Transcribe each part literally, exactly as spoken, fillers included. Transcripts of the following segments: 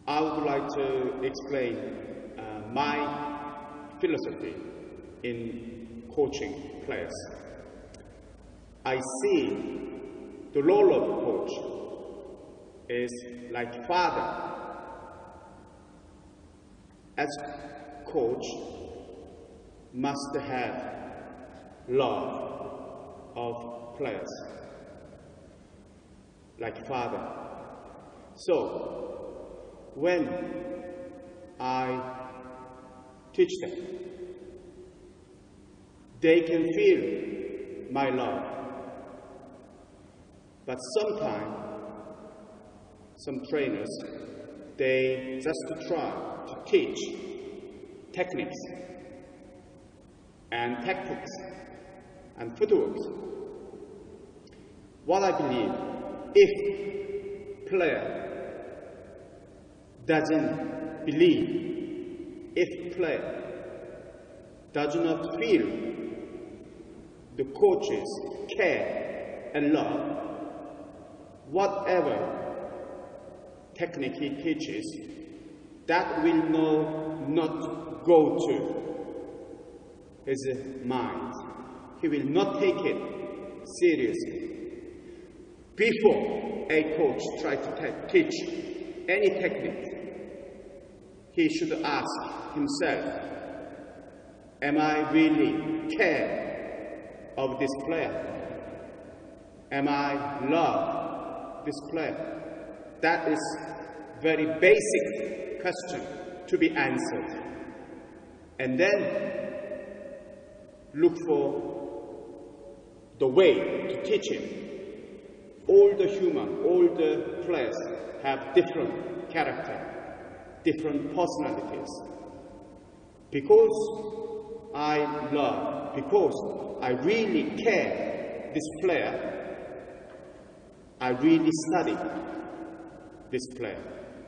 I would like to explain uh, my philosophy in coaching players. I see the role of coach is like father. As coach must have love of players, like father. So when I teach them, they can feel my love. But sometimes, some trainers, they just try to teach techniques and tactics and footwork. What I believe, if player doesn't believe, if player does not feel the coach's care and love, whatever technique he teaches, that will no, not go to his mind. He will not take it seriously. Before a coach tries to teach any technique, he should ask himself, am I really care of this player? Am I love this player? That is very basic question to be answered. And then look for the way to teach him. All the human, all the players have different character, different personalities. Because I love, because I really care this player, I really study this player.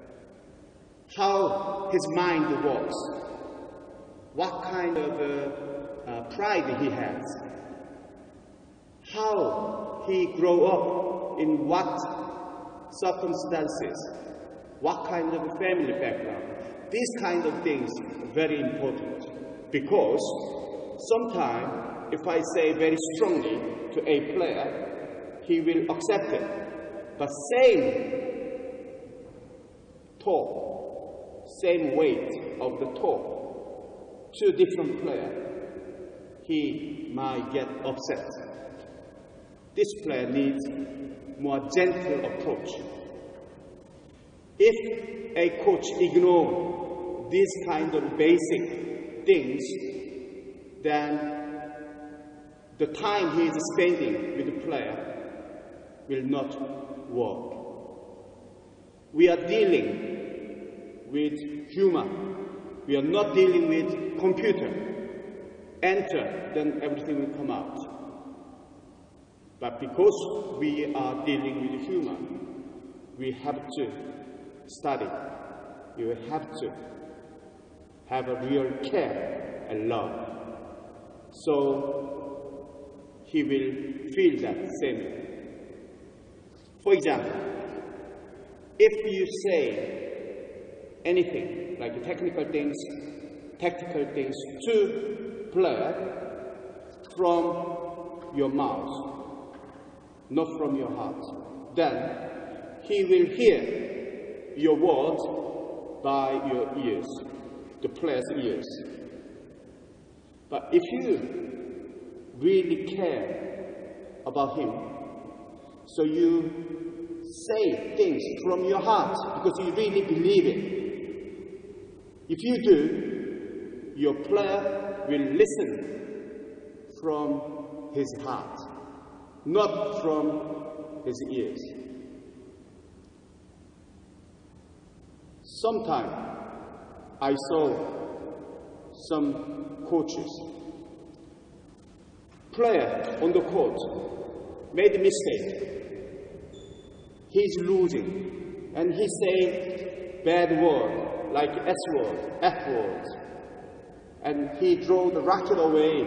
How his mind works, what kind of uh, uh, pride he has, how he grew up, in what circumstances, what kind of family background. These kind of things are very important, because sometimes if I say very strongly to a player, he will accept it. But same talk, same weight of the talk to different player, he might get upset. This player needs more gentle approach. If a coach ignores these kind of basic things, then the time he is spending with the player will not work. We are dealing with human. We are not dealing with computer. Enter, then everything will come out. But because we are dealing with human, we have to study. We will have to have a real care and love. So he will feel that same. For example, if you say anything like technical things, tactical things to player from your mouth, not from your heart, then he will hear your words by your ears, the player's ears. But if you really care about him, so you say things from your heart because you really believe it. If you do, your player will listen from his heart, not from his ears. Sometimes I saw some coaches, player on the court made a mistake. He's losing, and he say bad word like S word, F word, and he throw the racket away,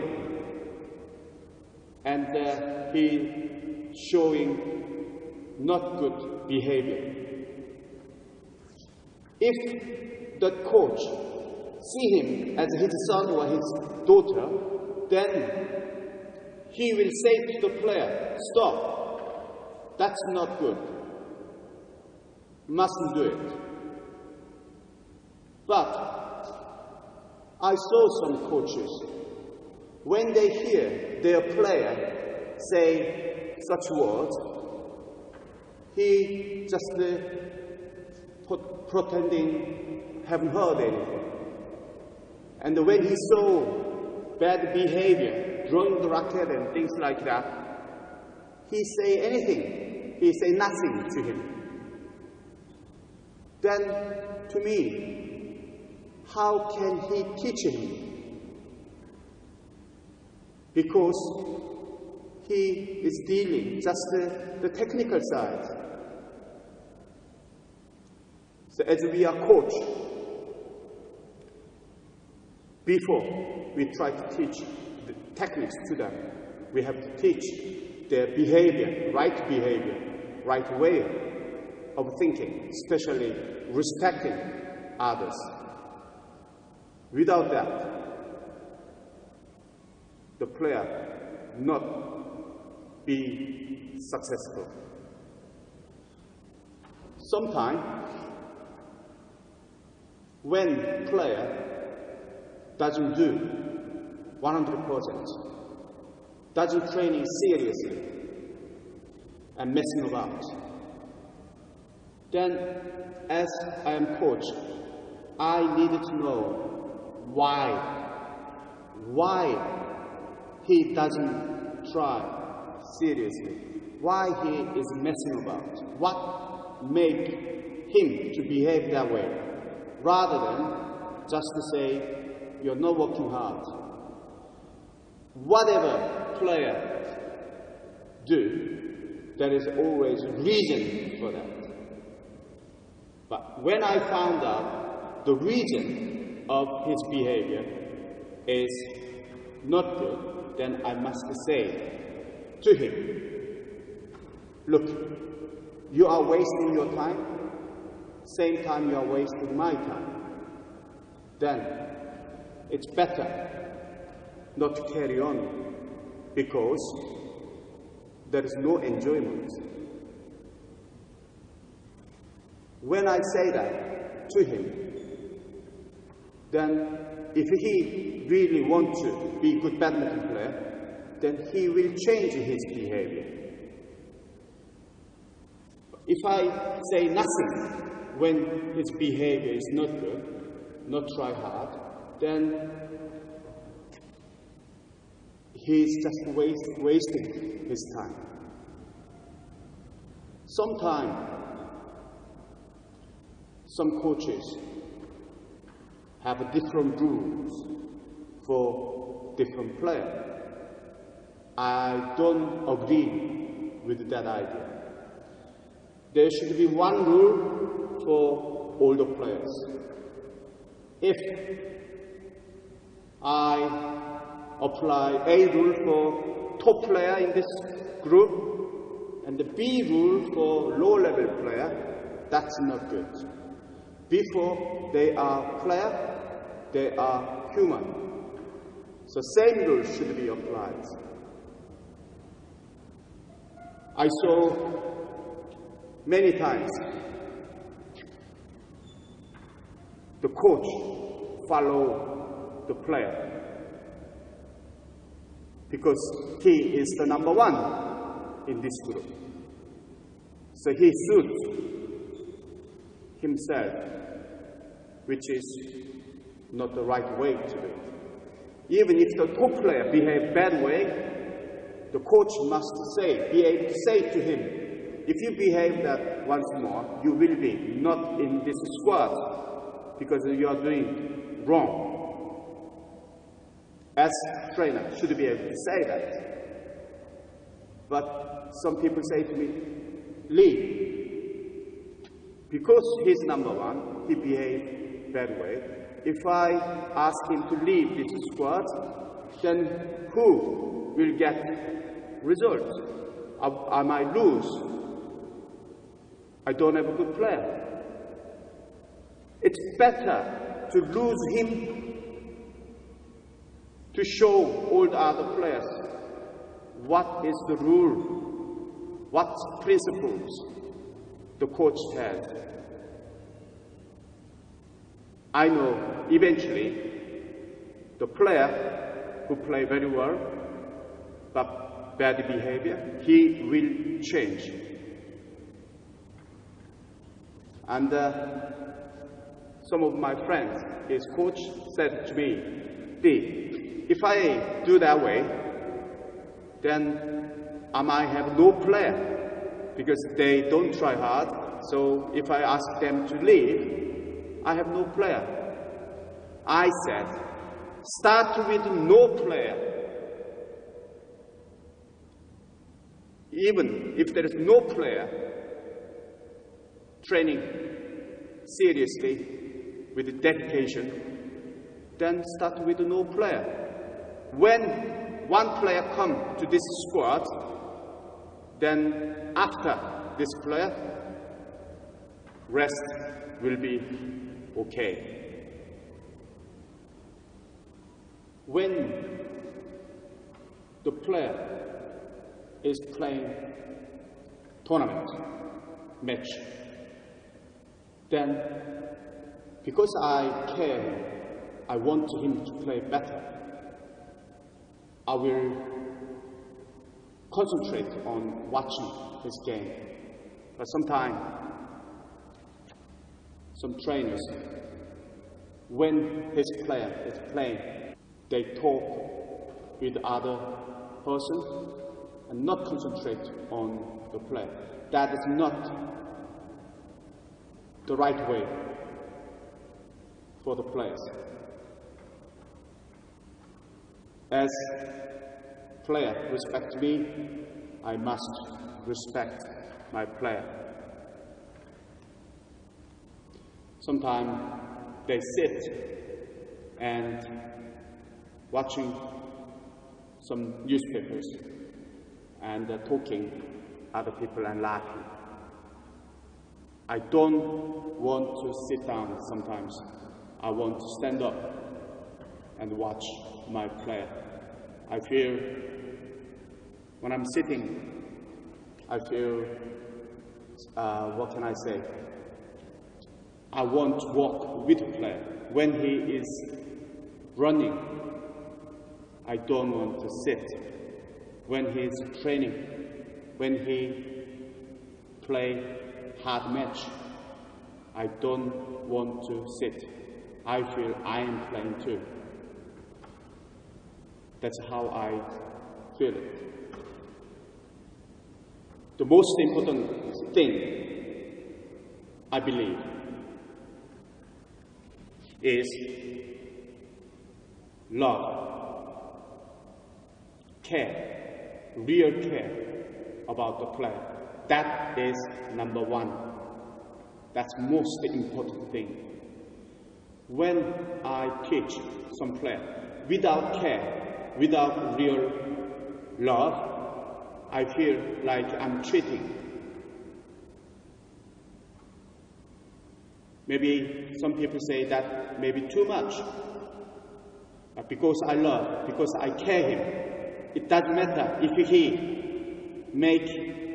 and uh, he showing not good behavior. If the coach see him as his son or his daughter, then he will say to the player, stop, that's not good, mustn't do it. But I saw some coaches, when they hear their player say such words, he just uh, put, pretending haven't heard anything. And when he saw bad behavior, throwing the racket and things like that, he say anything, he say nothing to him. Then, to me, how can he teach him? Because he is dealing just the, the technical side. So as we are coach, before we try to teach the techniques to them, we have to teach their behavior, right behavior, right way of thinking, especially respecting others. Without that, the player not be successful. Sometimes, when player doesn't do one hundred percent, doesn't training seriously and messing about, then as I am coach, I needed to know why, why he doesn't try seriously, why he is messing about, what made him to behave that way, rather than just to say, you're not working hard. Whatever player do, there is always a reason for that. But when I found out the reason of his behavior is not good, then I must say to him, look, you are wasting your time, same time you are wasting my time. Then it's better not to carry on, because there is no enjoyment. When I say that to him, then if he really wants to be a good badminton player, then he will change his behavior. If I say nothing when his behavior is not good, not try hard, then he's just waste, wasting his time. Sometimes, some coaches have different rules for different players. I don't agree with that idea. There should be one rule for all the players. If I apply A rule for top player in this group and the B rule for low level player, that's not good. Before they are player, they are human. So same rules should be applied. I saw many times the coach follow the player because he is the number one in this group. So he suits himself, which is not the right way to do it. Even if the top player behaves bad way, the coach must say, be able to say to him, if you behave that once more, you will be not in this squad because you are doing wrong. As trainer, should be able to say that. But some people say to me, leave. Because he's number one, he behaved bad way. If I ask him to leave this squad, then who will get results? I, I might lose. I don't have a good player. It's better to lose him to show all the other players what is the rule, what principles the coach has. I know eventually the player who play very well but bad behavior, he will change. And uh, some of my friends, his coach, said to me, "Dee, if I do that way, then I might have no player because they don't try hard. So if I ask them to leave, I have no player." I said, start with no player. Even if there is no player, training seriously with dedication, then start with no player. When one player comes to this squad, then after this player, rest will be okay. When the player is playing tournament match, then because I care, I want him to play better, I will concentrate on watching his game. But sometimes, some trainers, when his player is playing, they talk with other person and not concentrate on the play. That is not the right way for the players. As player respect me, I must respect my player. Sometimes they sit and watching some newspapers and uh, talking other people and laughing. I don't want to sit down sometimes. I want to stand up and watch my player. I feel, when I'm sitting, I feel, uh, what can I say? I want to walk with the player. When he is running, I don't want to sit. When he is training, when he play hard match, I don't want to sit. I feel I am playing too. That's how I feel it. The most important thing, I believe, is love, care, real care about the player. That is number one. That's most important thing. When I teach some player without care, without real love, I feel like I'm cheating. Maybe some people say that maybe too much. But because I love, because I care him, it doesn't matter if he make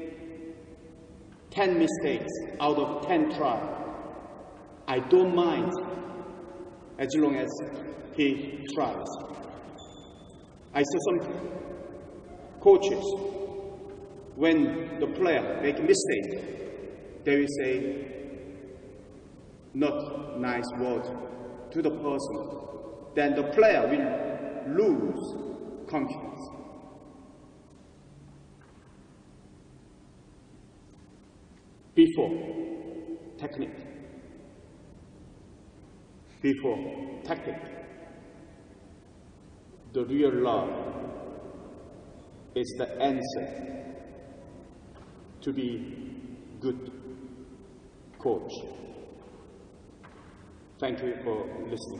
ten mistakes out of ten tries. I don't mind as long as he tries. I saw some coaches, when the player make a mistake, they will say not nice word to the person. Then the player will lose confidence. Before technique, before tactic, the real love is the answer to be good coach. Thank you for listening.